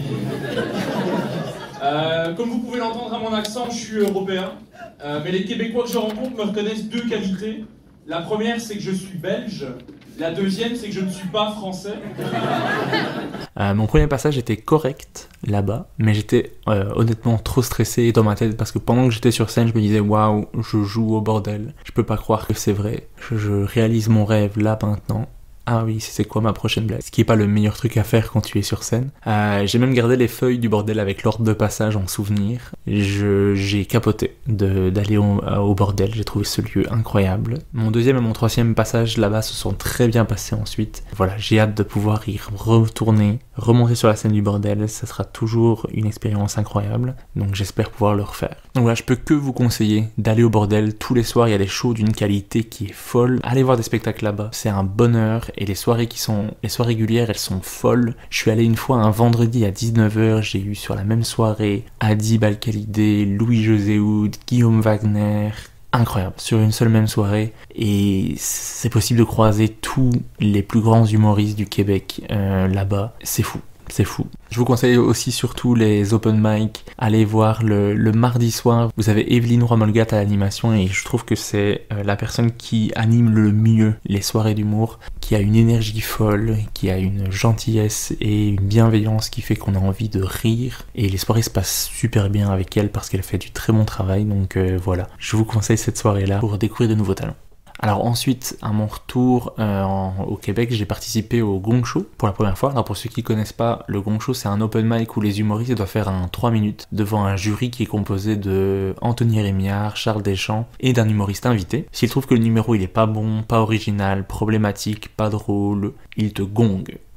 euh, comme vous pouvez l'entendre à mon accent, je suis européen. Euh, mais les Québécois que je rencontre me reconnaissent deux qualités. La première, c'est que je suis belge. La deuxième, c'est que je ne suis pas français. Euh, mon premier passage était correct là-bas, mais j'étais euh, honnêtement trop stressé dans ma tête parce que pendant que j'étais sur scène, je me disais waouh, je joue au bordel. Je peux pas croire que c'est vrai. Je, je réalise mon rêve là maintenant. Ah oui, c'est quoi ma prochaine blague? Ce qui est pas le meilleur truc à faire quand tu es sur scène. Euh, j'ai même gardé les feuilles du bordel avec l'ordre de passage en souvenir. Je, j'ai capoté de, d'aller au, au bordel, j'ai trouvé ce lieu incroyable. Mon deuxième et mon troisième passage là-bas se sont très bien passés ensuite. Voilà, j'ai hâte de pouvoir y retourner, remonter sur la scène du bordel, ça sera toujours une expérience incroyable, donc j'espère pouvoir le refaire. Donc voilà, je peux que vous conseiller d'aller au bordel. Tous les soirs, il y a des shows d'une qualité qui est folle. Allez voir des spectacles là-bas, c'est un bonheur. Et les soirées qui sont, les soirées régulières, elles sont folles. Je suis allé une fois un vendredi à dix-neuf heures, j'ai eu sur la même soirée Adib Al-Khalidé, Louis-José Hood, Guillaume Wagner. Incroyable, sur une seule même soirée. Et c'est possible de croiser tous les plus grands humoristes du Québec euh, là-bas. C'est fou. C'est fou. Je vous conseille aussi surtout les open mic. Allez voir le, le mardi soir. Vous avez Evelyne Roy-Molgat à l'animation et je trouve que c'est euh, la personne qui anime le mieux les soirées d'humour, qui a une énergie folle, qui a une gentillesse et une bienveillance qui fait qu'on a envie de rire. Et les soirées se passent super bien avec elle parce qu'elle fait du très bon travail. Donc euh, voilà, je vous conseille cette soirée-là pour découvrir de nouveaux talents. Alors ensuite, à mon retour euh, en, au Québec, j'ai participé au Gong Show pour la première fois. Alors pour ceux qui connaissent pas, le Gong Show, c'est un open mic où les humoristes doivent faire un trois minutes devant un jury qui est composé de Anthony Rémillard, Charles Deschamps et d'un humoriste invité. S'ils trouvent que le numéro il est pas bon, pas original, problématique, pas drôle, ils te gongent.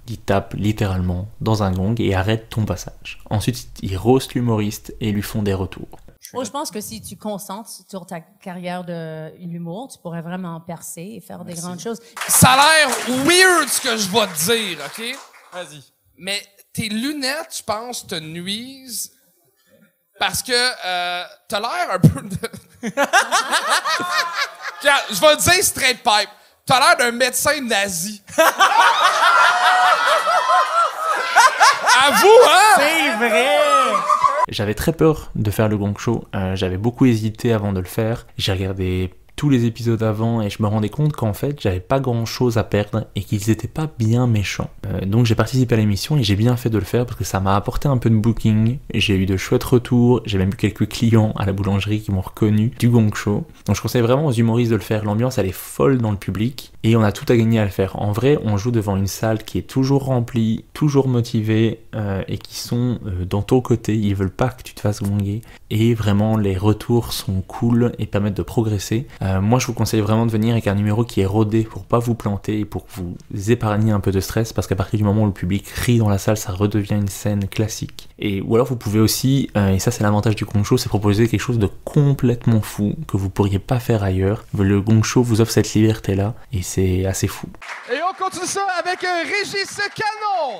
il tape littéralement dans un gong et arrête ton passage. Ensuite, il roast l'humoriste et lui font des retours. Oh, je pense que si tu concentres sur ta carrière de l'humour, tu pourrais vraiment percer et faire Merci. Des grandes choses. Ça a l'air weird ce que je vais te dire, OK? Vas-y. Mais tes lunettes, je pense, te nuisent parce que euh, t'as l'air un peu de... Je vais te dire straight pipe. T'as l'air d'un médecin nazi. Avoue, hein? C'est vrai! J'avais très peur de faire le Gong Show, euh, j'avais beaucoup hésité avant de le faire, j'ai regardé tous les épisodes avant et je me rendais compte qu'en fait j'avais pas grand chose à perdre et qu'ils étaient pas bien méchants. Euh, donc j'ai participé à l'émission et j'ai bien fait de le faire parce que ça m'a apporté un peu de booking, j'ai eu de chouettes retours, j'ai même eu quelques clients à la boulangerie qui m'ont reconnu du Gong Show. Donc je conseille vraiment aux humoristes de le faire, l'ambiance elle est folle dans le public et on a tout à gagner à le faire. En vrai on joue devant une salle qui est toujours remplie, toujours motivée euh, et qui sont euh, dans ton côté, ils veulent pas que tu te fasses gonger et vraiment les retours sont cool et permettent de progresser. Euh, moi je vous conseille vraiment de venir avec un numéro qui est rodé pour pas vous planter et pour vous épargner un peu de stress parce qu'à partir du moment où le public rit dans la salle ça redevient une scène classique. Et, ou alors vous pouvez aussi, euh, et ça c'est l'avantage du Gong Show, c'est proposer quelque chose de complètement fou que vous pourriez pas faire ailleurs. Le Gong Show vous offre cette liberté là et c'est assez fou. Et on continue ça avec un Régis Canon.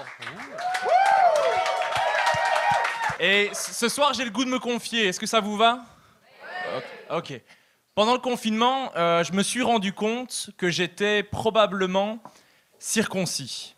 Et ce soir, j'ai le goût de me confier. Est-ce que ça vous va? Ok. Ok. Pendant le confinement, euh, je me suis rendu compte que j'étais probablement circoncis.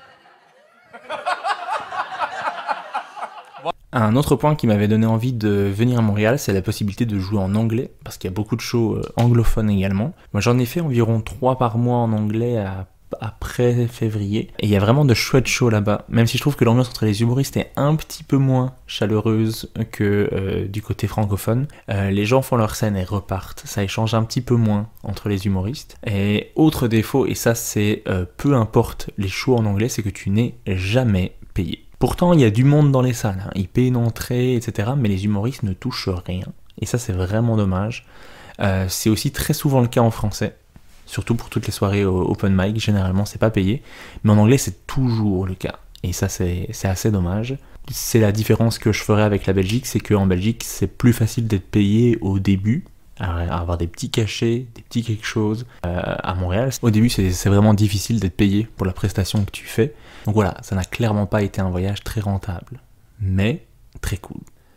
Un autre point qui m'avait donné envie de venir à Montréal, c'est la possibilité de jouer en anglais, parce qu'il y a beaucoup de shows euh, anglophones également. Moi j'en ai fait environ trois par mois en anglais à après février, et il y a vraiment de chouettes shows là-bas, même si je trouve que l'ambiance entre les humoristes est un petit peu moins chaleureuse que euh, du côté francophone. Euh, les gens font leur scène et repartent, ça échange un petit peu moins entre les humoristes. Et autre défaut, et ça c'est euh, peu importe les shows en anglais, c'est que tu n'es jamais payé. Pourtant il y a du monde dans les salles, hein. Ils payent une entrée, et cetera, mais les humoristes ne touchent rien, et ça c'est vraiment dommage. Euh, c'est aussi très souvent le cas en français. Surtout pour toutes les soirées au open mic, généralement c'est pas payé, mais en anglais c'est toujours le cas, et ça c'est assez dommage. C'est la différence que je ferais avec la Belgique, c'est qu'en Belgique c'est plus facile d'être payé au début, à avoir des petits cachets, des petits quelque chose. Euh, à Montréal, au début c'est vraiment difficile d'être payé pour la prestation que tu fais, donc voilà, ça n'a clairement pas été un voyage très rentable, mais très cool.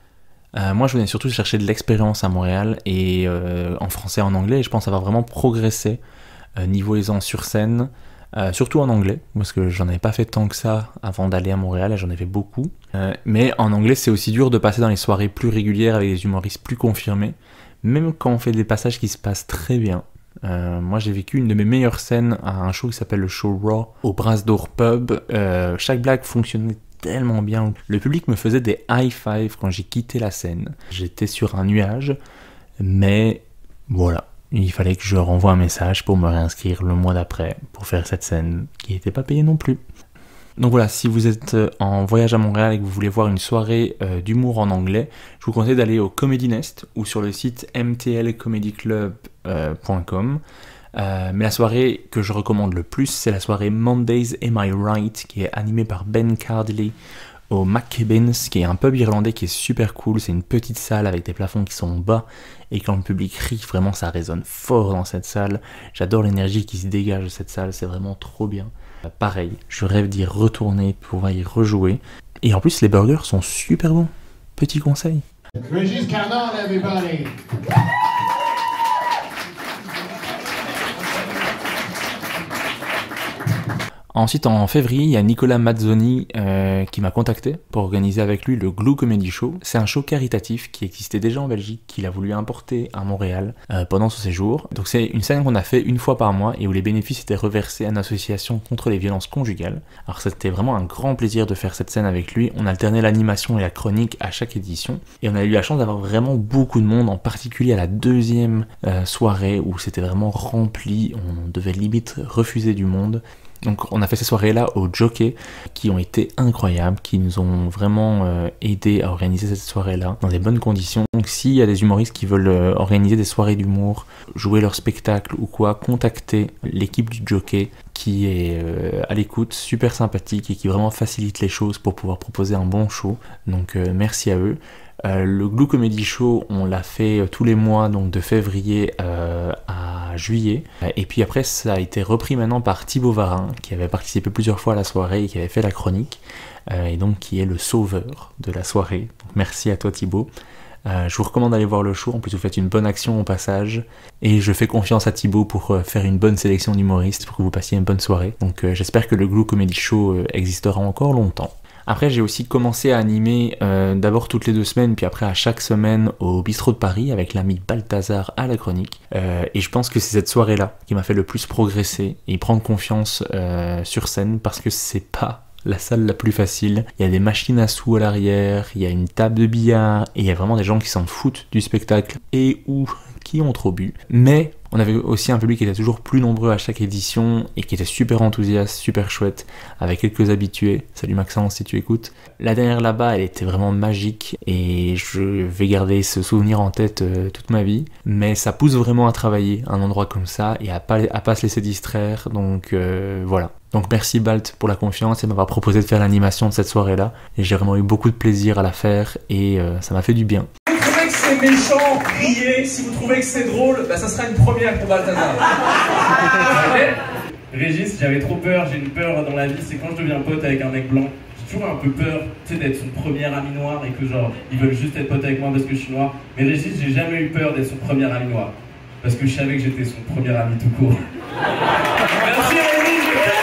Euh, moi je venais surtout chercher de l'expérience à Montréal, et euh, en français et en anglais, et je pense avoir vraiment progressé euh, niveau aisance sur scène, euh, surtout en anglais, parce que j'en avais pas fait tant que ça avant d'aller à Montréal, et j'en avais beaucoup. Euh, mais en anglais c'est aussi dur de passer dans les soirées plus régulières avec des humoristes plus confirmés, même quand on fait des passages qui se passent très bien. Euh, moi j'ai vécu une de mes meilleures scènes à un show qui s'appelle le show Raw au Bras d'Or Pub. Euh, chaque blague fonctionnait tellement bien. Le public me faisait des high five quand j'ai quitté la scène. J'étais sur un nuage, mais voilà, il fallait que je renvoie un message pour me réinscrire le mois d'après pour faire cette scène qui n'était pas payée non plus. Donc voilà, si vous êtes en voyage à Montréal et que vous voulez voir une soirée euh, d'humour en anglais, je vous conseille d'aller au Comedy Nest ou sur le site m t l comedy club point com. Euh, mais la soirée que je recommande le plus, c'est la soirée Mondays Am I Right, qui est animée par Ben Cardley au McKibbins, qui est un pub irlandais qui est super cool. C'est une petite salle avec des plafonds qui sont bas, et quand le public rit, vraiment ça résonne fort dans cette salle. J'adore l'énergie qui se dégage de cette salle, c'est vraiment trop bien. Euh, pareil, je rêve d'y retourner, pour pouvoir y rejouer. Et en plus, les burgers sont super bons. Petit conseil. Régis Canon, everybody! Ensuite, en février, il y a Nicolas Mazzoni euh, qui m'a contacté pour organiser avec lui le Glue Comedy Show. C'est un show caritatif qui existait déjà en Belgique, qu'il a voulu importer à Montréal euh, pendant son séjour. Donc c'est une scène qu'on a fait une fois par mois et où les bénéfices étaient reversés à une association contre les violences conjugales. Alors c'était vraiment un grand plaisir de faire cette scène avec lui. On alternait l'animation et la chronique à chaque édition. Et on a eu la chance d'avoir vraiment beaucoup de monde, en particulier à la deuxième euh, soirée où c'était vraiment rempli. On devait limite refuser du monde. Donc on a fait ces soirées-là au Jockey qui ont été incroyables, qui nous ont vraiment euh, aidé à organiser cette soirée-là dans des bonnes conditions. Donc s'il y a des humoristes qui veulent euh, organiser des soirées d'humour, jouer leur spectacle ou quoi, contactez l'équipe du Jockey qui est euh, à l'écoute, super sympathique et qui vraiment facilite les choses pour pouvoir proposer un bon show. Donc euh, merci à eux. Euh, le Glou Comedy Show, on l'a fait euh, tous les mois, donc de février euh, à juillet. Euh, et puis après, ça a été repris maintenant par Thibaut Varin, qui avait participé plusieurs fois à la soirée et qui avait fait la chronique. Euh, et donc qui est le sauveur de la soirée. Donc, merci à toi Thibaut. Euh, je vous recommande d'aller voir le show, en plus vous faites une bonne action au passage. Et je fais confiance à Thibaut pour euh, faire une bonne sélection d'humoristes, pour que vous passiez une bonne soirée. Donc euh, j'espère que le Glou Comedy Show euh, existera encore longtemps. Après, j'ai aussi commencé à animer euh, d'abord toutes les deux semaines, puis après à chaque semaine au Bistrot de Paris avec l'ami Balthazar à la chronique. Euh, et je pense que c'est cette soirée-là qui m'a fait le plus progresser et prendre confiance euh, sur scène, parce que c'est pas la salle la plus facile. Il y a des machines à sous à l'arrière, il y a une table de billard, et il y a vraiment des gens qui s'en foutent du spectacle et ou qui ont trop bu. Mais on avait aussi un public qui était toujours plus nombreux à chaque édition et qui était super enthousiaste, super chouette, avec quelques habitués. Salut Maxence si tu écoutes. La dernière là-bas, elle était vraiment magique et je vais garder ce souvenir en tête euh, toute ma vie. Mais ça pousse vraiment à travailler un endroit comme ça et à pas, à pas se laisser distraire. Donc euh, voilà. Donc merci Balt pour la confiance et m'avoir proposé de faire l'animation de cette soirée-là. Et j'ai vraiment eu beaucoup de plaisir à la faire et euh, ça m'a fait du bien. C'est méchant, riez. Si vous trouvez que c'est drôle, bah ça sera une première pour Balthazar. Régis, j'avais trop peur, j'ai une peur dans la vie, c'est quand je deviens pote avec un mec blanc. J'ai toujours un peu peur, tu sais, d'être son premier ami noir et que genre, ils veulent juste être pote avec moi parce que je suis noir. Mais Régis, j'ai jamais eu peur d'être son premier ami noir. Parce que je savais que j'étais son premier ami tout court. Merci Régis.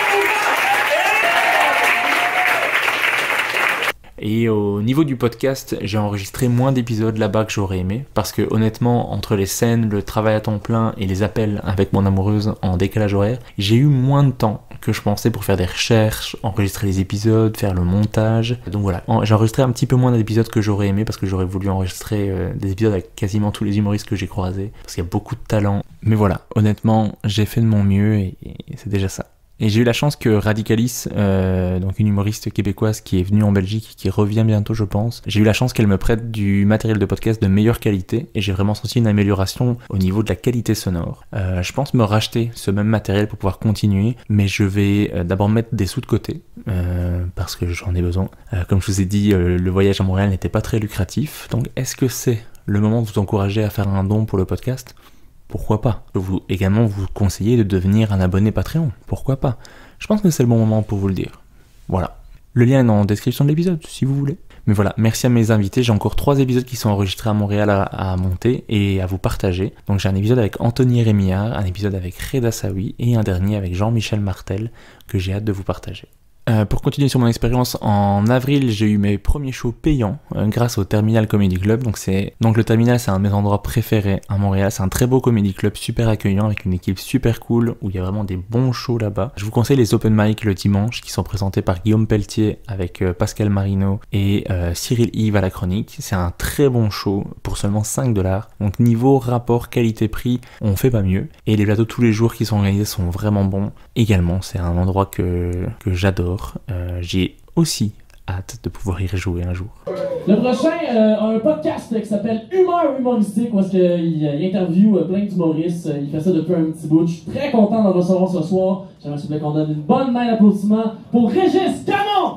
Et au niveau du podcast, j'ai enregistré moins d'épisodes là-bas que j'aurais aimé, parce que honnêtement, entre les scènes, le travail à temps plein et les appels avec mon amoureuse en décalage horaire, j'ai eu moins de temps que je pensais pour faire des recherches, enregistrer les épisodes, faire le montage. Donc voilà, j'ai enregistré un petit peu moins d'épisodes que j'aurais aimé, parce que j'aurais voulu enregistrer euh, des épisodes avec quasiment tous les humoristes que j'ai croisés, parce qu'il y a beaucoup de talent. Mais voilà, honnêtement, j'ai fait de mon mieux et, et c'est déjà ça. Et j'ai eu la chance que Radicalis, euh, donc une humoriste québécoise qui est venue en Belgique et qui revient bientôt je pense, j'ai eu la chance qu'elle me prête du matériel de podcast de meilleure qualité et j'ai vraiment senti une amélioration au niveau de la qualité sonore. Euh, je pense me racheter ce même matériel pour pouvoir continuer, mais je vais euh, d'abord mettre des sous de côté euh, parce que j'en ai besoin. Euh, comme je vous ai dit, euh, le voyage à Montréal n'était pas très lucratif, donc est-ce que c'est le moment de vous encourager à faire un don pour le podcast ? Pourquoi pas? Je peux vous également vous conseiller de devenir un abonné Patreon. Pourquoi pas? Je pense que c'est le bon moment pour vous le dire. Voilà. Le lien est dans la description de l'épisode, si vous voulez. Mais voilà, merci à mes invités. J'ai encore trois épisodes qui sont enregistrés à Montréal à, à monter et à vous partager. Donc j'ai un épisode avec Anthony Rémillard, un épisode avec Reda Saoui et un dernier avec Jean-Michel Martel que j'ai hâte de vous partager. Euh, pour continuer sur mon expérience, en avril, j'ai eu mes premiers shows payants euh, grâce au Terminal Comedy Club. Donc, c'est... Donc le Terminal, c'est un de mes endroits préférés à Montréal. C'est un très beau comedy club, super accueillant, avec une équipe super cool, où il y a vraiment des bons shows là-bas. Je vous conseille les open mic le dimanche, qui sont présentés par Guillaume Pelletier, avec euh, Pascal Marino et euh, Cyril Yves à la chronique. C'est un très bon show, pour seulement cinq dollars. Donc niveau rapport qualité-prix, on fait pas mieux. Et les plateaux tous les jours qui sont organisés sont vraiment bons. Également, c'est un endroit que, que j'adore. Euh, j'ai aussi hâte de pouvoir y rejouer un jour. Le prochain euh, a un podcast qui s'appelle Humeur humoristique, où est-ce qu'il il interview euh, plein d'humoristes. Il fait ça depuis un petit bout. Je suis très content d'en recevoir ce soir. J'aimerais s'il vous plaît qu'on donne une bonne main d'applaudissement pour Régis Camon!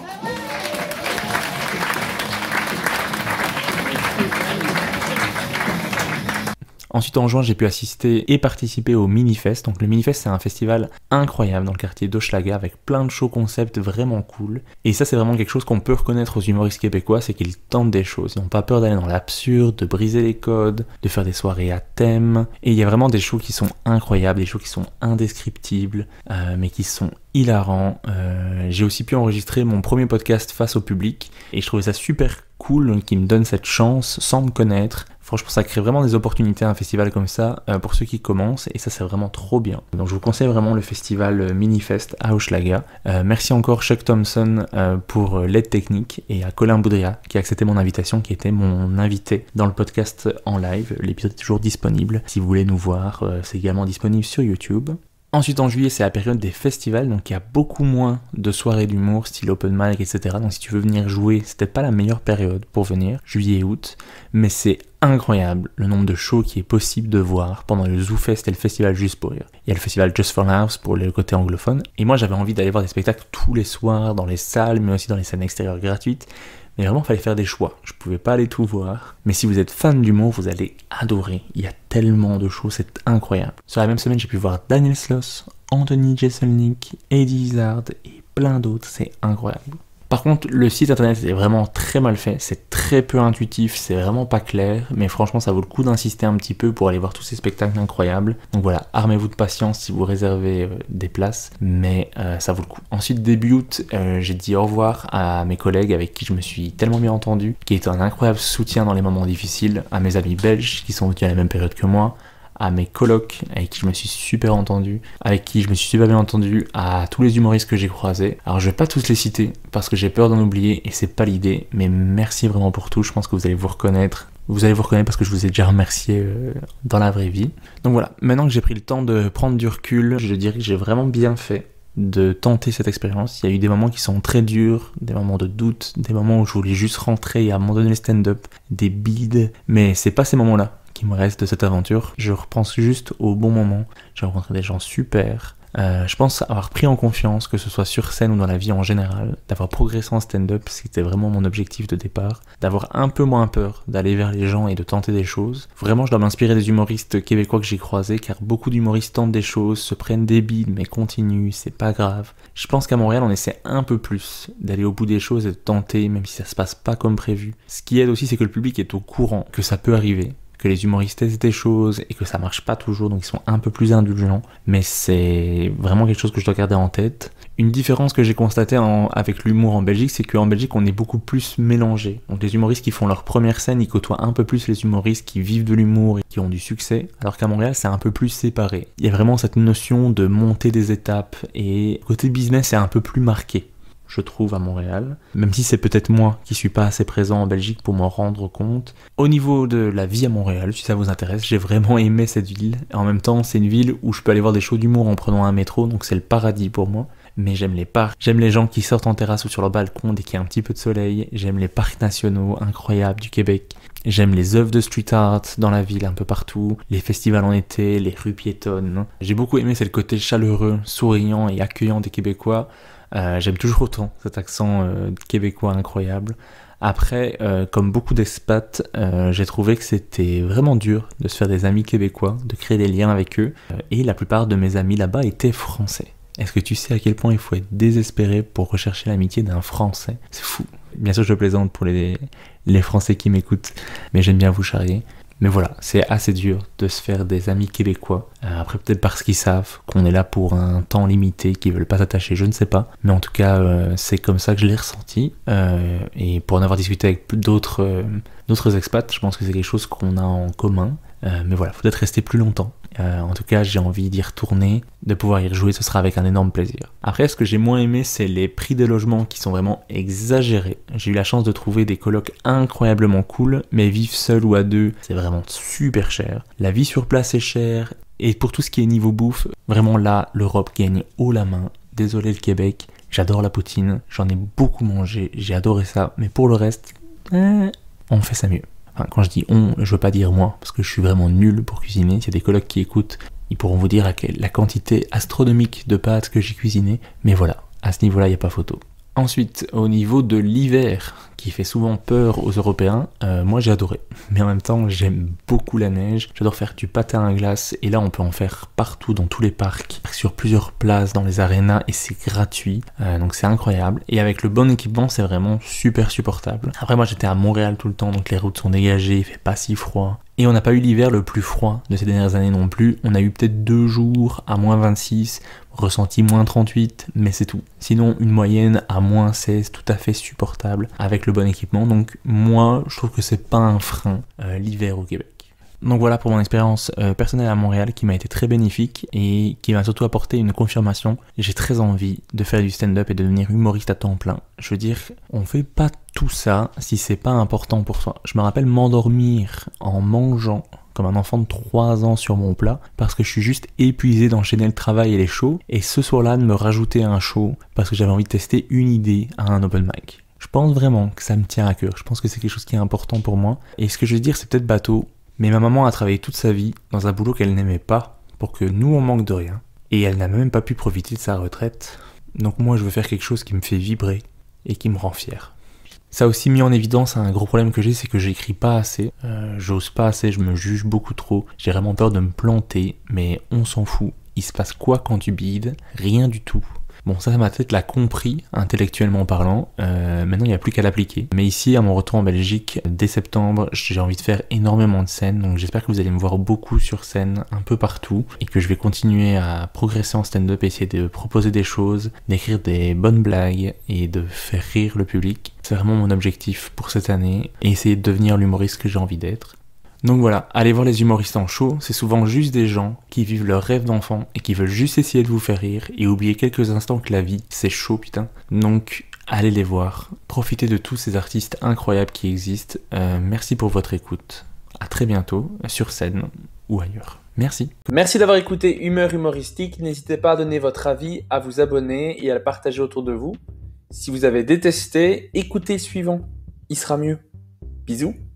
Ensuite, en juin, j'ai pu assister et participer au Minifest. Donc le Minifest, c'est un festival incroyable dans le quartier d'Hochelaga avec plein de shows concepts vraiment cool. Et ça, c'est vraiment quelque chose qu'on peut reconnaître aux humoristes québécois, c'est qu'ils tentent des choses. Ils n'ont pas peur d'aller dans l'absurde, de briser les codes, de faire des soirées à thème. Et il y a vraiment des shows qui sont incroyables, des shows qui sont indescriptibles, euh, mais qui sont hilarants. Euh, j'ai aussi pu enregistrer mon premier podcast face au public et je trouvais ça super cool qu'ils me donnent cette chance sans me connaître. Franchement, ça crée vraiment des opportunités à un festival comme ça euh, pour ceux qui commencent et ça, c'est vraiment trop bien. Donc je vous conseille vraiment le festival Minifest à Hochelaga. Euh, merci encore Chuck Thompson euh, pour l'aide technique et à Colin Boudria qui a accepté mon invitation, qui était mon invité dans le podcast en live. L'épisode est toujours disponible. Si vous voulez nous voir, euh, c'est également disponible sur YouTube. Ensuite en juillet c'est la période des festivals, donc il y a beaucoup moins de soirées d'humour, style open mic, et cetera. Donc si tu veux venir jouer, c'est peut-être pas la meilleure période pour venir, juillet et août, mais c'est incroyable le nombre de shows qui est possible de voir pendant le ZooFest et le festival Juste pour Rire. Il y a le festival Just for Laughs pour le côté anglophone, et moi j'avais envie d'aller voir des spectacles tous les soirs dans les salles, mais aussi dans les scènes extérieures gratuites. Mais vraiment, il fallait faire des choix. Je pouvais pas aller tout voir. Mais si vous êtes fan d'humour, vous allez adorer. Il y a tellement de shows, c'est incroyable. Sur la même semaine, j'ai pu voir Daniel Sloss, Anthony Jeselnik, Eddie Izzard et plein d'autres. C'est incroyable. Par contre, le site internet est vraiment très mal fait, c'est très peu intuitif, c'est vraiment pas clair, mais franchement ça vaut le coup d'insister un petit peu pour aller voir tous ces spectacles incroyables. Donc voilà, armez-vous de patience si vous réservez euh, des places, mais euh, ça vaut le coup. Ensuite, début août, euh, j'ai dit au revoir à mes collègues avec qui je me suis tellement bien entendu, qui étaient un incroyable soutien dans les moments difficiles, à mes amis belges qui sont venus à la même période que moi, à mes colocs avec qui je me suis super entendu, avec qui je me suis super bien entendu, à tous les humoristes que j'ai croisés. Alors je vais pas tous les citer parce que j'ai peur d'en oublier et c'est pas l'idée, mais merci vraiment pour tout, je pense que vous allez vous reconnaître. Vous allez vous reconnaître parce que je vous ai déjà remercié euh, dans la vraie vie. Donc voilà, maintenant que j'ai pris le temps de prendre du recul, je dirais que j'ai vraiment bien fait de tenter cette expérience. Il y a eu des moments qui sont très durs, des moments de doute, des moments où je voulais juste rentrer et abandonner le stand-up, des bides, mais c'est pas ces moments-là qui me reste de cette aventure. Je repense juste au bon moment. J'ai rencontré des gens super. Euh, je pense avoir pris en confiance, que ce soit sur scène ou dans la vie en général, d'avoir progressé en stand-up, c'était vraiment mon objectif de départ, d'avoir un peu moins peur d'aller vers les gens et de tenter des choses. Vraiment, je dois m'inspirer des humoristes québécois que j'ai croisés, car beaucoup d'humoristes tentent des choses, se prennent des bides, mais continuent, c'est pas grave. Je pense qu'à Montréal, on essaie un peu plus d'aller au bout des choses et de tenter, même si ça se passe pas comme prévu. Ce qui aide aussi, c'est que le public est au courant que ça peut arriver, que les humoristes testent des choses et que ça marche pas toujours, donc ils sont un peu plus indulgents, mais c'est vraiment quelque chose que je dois garder en tête. Une différence que j'ai constatée en, avec l'humour en Belgique, c'est qu'en Belgique on est beaucoup plus mélangé. Donc les humoristes qui font leur première scène, ils côtoient un peu plus les humoristes qui vivent de l'humour et qui ont du succès, alors qu'à Montréal c'est un peu plus séparé. Il y a vraiment cette notion de monter des étapes et côté business c'est un peu plus marqué, je trouve, à Montréal, même si c'est peut-être moi qui suis pas assez présent en Belgique pour m'en rendre compte. Au niveau de la vie à Montréal, si ça vous intéresse, j'ai vraiment aimé cette ville. En même temps, c'est une ville où je peux aller voir des shows d'humour en prenant un métro, donc c'est le paradis pour moi. Mais j'aime les parcs, j'aime les gens qui sortent en terrasse ou sur leur balcon dès qu'il y a un petit peu de soleil, j'aime les parcs nationaux incroyables du Québec, j'aime les œuvres de street art dans la ville un peu partout, les festivals en été, les rues piétonnes. J'ai beaucoup aimé, c'est le côté chaleureux, souriant et accueillant des Québécois. Euh, j'aime toujours autant cet accent euh, québécois incroyable. Après, euh, comme beaucoup d'expats, euh, j'ai trouvé que c'était vraiment dur de se faire des amis québécois, de créer des liens avec eux, euh, et la plupart de mes amis là-bas étaient français. Est-ce que tu sais à quel point il faut être désespéré pour rechercher l'amitié d'un Français? C'est fou. Bien sûr, je plaisante pour les, les Français qui m'écoutent, mais j'aime bien vous charrier. Mais voilà, c'est assez dur de se faire des amis québécois. Euh, après, peut-être parce qu'ils savent qu'on est là pour un temps limité, qu'ils veulent pas s'attacher, je ne sais pas. Mais en tout cas, euh, c'est comme ça que je l'ai ressenti. Euh, et pour en avoir discuté avec d'autres euh, d'autres expats, je pense que c'est quelque chose qu'on a en commun. Euh, mais voilà, faut peut-être rester plus longtemps. Euh, en tout cas, j'ai envie d'y retourner, de pouvoir y rejouer, ce sera avec un énorme plaisir. Après, ce que j'ai moins aimé, c'est les prix des logements qui sont vraiment exagérés. J'ai eu la chance de trouver des colocs incroyablement cool, mais vivre seul ou à deux, c'est vraiment super cher. La vie sur place est chère, et pour tout ce qui est niveau bouffe, vraiment là, l'Europe gagne haut la main. Désolé le Québec, j'adore la poutine, j'en ai beaucoup mangé, j'ai adoré ça, mais pour le reste, euh, on fait ça mieux. Enfin, quand je dis on, je veux pas dire moi, parce que je suis vraiment nul pour cuisiner. S'il y a des colocs qui écoutent, ils pourront vous dire à quelle, la quantité astronomique de pâtes que j'ai cuisinées. Mais voilà, à ce niveau-là, il n'y a pas photo. Ensuite, au niveau de l'hiver, qui fait souvent peur aux Européens, euh, moi j'ai adoré. Mais en même temps, j'aime beaucoup la neige. J'adore faire du patin à glace, et là on peut en faire partout dans tous les parcs, sur plusieurs places, dans les arénas, et c'est gratuit. Euh, donc c'est incroyable. Et avec le bon équipement, c'est vraiment super supportable. Après moi j'étais à Montréal tout le temps, donc les routes sont dégagées, il fait pas si froid. Et on n'a pas eu l'hiver le plus froid de ces dernières années non plus. On a eu peut-être deux jours à moins vingt-six, ressenti moins trente-huit, mais c'est tout. Sinon, une moyenne à moins seize, tout à fait supportable, avec le bon équipement. Donc moi, je trouve que c'est pas un frein, euh, l'hiver au Québec. Donc voilà pour mon expérience euh, personnelle à Montréal qui m'a été très bénéfique et qui m'a surtout apporté une confirmation. J'ai très envie de faire du stand-up et de devenir humoriste à temps plein. Je veux dire, on fait pas tout ça si c'est pas important pour soi. Je me rappelle m'endormir en mangeant comme un enfant de trois ans sur mon plat, parce que je suis juste épuisé d'enchaîner le travail et les shows, et ce soir-là de me rajouter un show, parce que j'avais envie de tester une idée à un open mic. Je pense vraiment que ça me tient à cœur, je pense que c'est quelque chose qui est important pour moi, et ce que je vais dire c'est peut-être bateau, mais ma maman a travaillé toute sa vie dans un boulot qu'elle n'aimait pas, pour que nous on manque de rien, et elle n'a même pas pu profiter de sa retraite, donc moi je veux faire quelque chose qui me fait vibrer, et qui me rend fier. Ça a aussi mis en évidence un gros problème que j'ai, c'est que j'écris pas assez, euh, j'ose pas assez, je me juge beaucoup trop, j'ai vraiment peur de me planter, mais on s'en fout, il se passe quoi quand tu bides? Rien du tout. Bon, ça, ça m'a peut-être l'a compris, intellectuellement parlant. Euh, maintenant, il n'y a plus qu'à l'appliquer. Mais ici, à mon retour en Belgique, dès septembre, j'ai envie de faire énormément de scènes. Donc j'espère que vous allez me voir beaucoup sur scène, un peu partout. Et que je vais continuer à progresser en stand-up, essayer de proposer des choses, d'écrire des bonnes blagues et de faire rire le public. C'est vraiment mon objectif pour cette année. Et essayer de devenir l'humoriste que j'ai envie d'être. Donc voilà, allez voir les humoristes en show, c'est souvent juste des gens qui vivent leur rêve d'enfant et qui veulent juste essayer de vous faire rire et oublier quelques instants que la vie, c'est chaud putain. Donc allez les voir, profitez de tous ces artistes incroyables qui existent. Euh, merci pour votre écoute, à très bientôt sur scène ou ailleurs. Merci. Merci d'avoir écouté Humeur Humoristique, n'hésitez pas à donner votre avis, à vous abonner et à le partager autour de vous. Si vous avez détesté, écoutez le suivant, il sera mieux. Bisous.